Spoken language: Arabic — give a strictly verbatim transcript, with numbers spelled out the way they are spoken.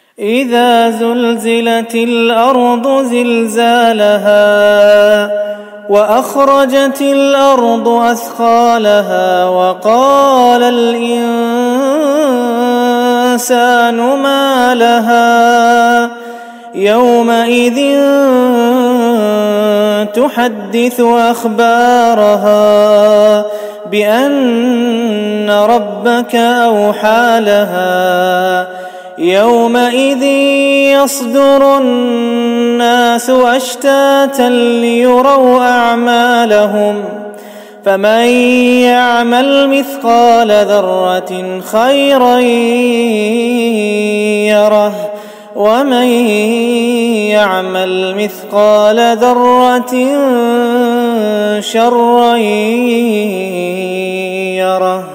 إذا زلزلت الأرض زلزالها وأخرجت الأرض أثقالها وقال الإنسان ما لها يومئذ تحدث أخبارها بأن ربك أوحى لها يومئذ يصدر الناس أشتاتا ليروا أعمالهم فمن يعمل مثقال ذرة خيرا يره ومن يعمل مثقال ذرة شرا يره.